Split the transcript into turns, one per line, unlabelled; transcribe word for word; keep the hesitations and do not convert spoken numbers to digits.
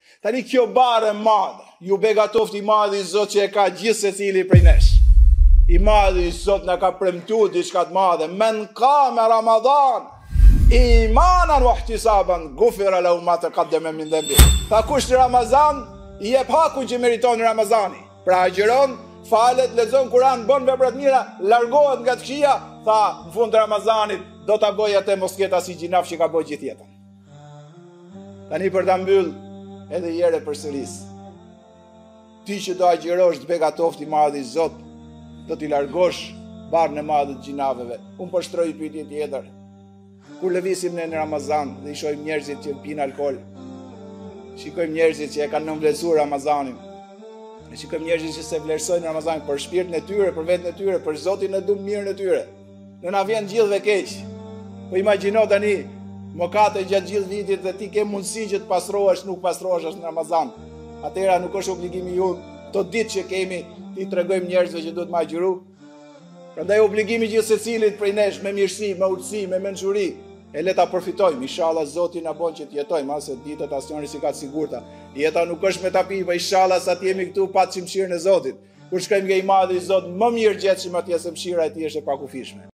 Tani kjo bare madhe, ju begatoft i madhi Zot që e ka gjithë se cili prej nesh. I madhi Zot në ka premtu diçka të madhe, men ka me Ramadan, imanan wa ihtisaban, gufira lahu ma taqaddama min dhanbi. Tha kush në Ramazan, i jep hakun që meriton në Ramazani. Pra agjeron, falet, lexon Kur'an, bën vepra të mira, largohet nga të këqija, tha në fund të Ramazanit do ta bëj atë mos ketë as i gjinaf që ka bëj gjithë jetën. Tani për ta mbyll edhe jere për sëris. Ti që do agjerosh të begatoft i madhi Zot, do t'i largosh barën e madhe të gjinaveve. Unë përshtroj pyetje tjetër. Kur lëvisim ne në Ramazan dhe i shohim njerëzit që pinë alkool, shikojmë njerëzit që e kanë nënvlerësuar Ramazanin, e shikojmë njerëzit që se vlerësojnë Ramazanin për shpirtin e tyre, për veten e tyre, për Zotin e dumë mirën e tyre. Në na vjen gjithëve keq. Po imagjino tani mëkate gjatë gjithë vitit dhe ti ke mundësi që të pastrohesh, nuk pastrohesh në Ramazan. Atëra nuk është obligimi jonë, këto ditë që kemi, ti tregojmë njerëzve që duhet të agjëru. Prandaj obligimi gjithë secilit prej nesh me mirësi, me urtësi, me mençuri, e le ta përfitojmë. Inshallah Zoti na bën që të jetojmë, ase ditët asnjëri si ka të sigurta. Jeta nuk është me tapi, po inshallah sa të jemi këtu pa mëshirën e Zotit. Kur shkojmë nga i madhi Zot, më mirë gjetshim atje se mëshira e tij është e pakufishme.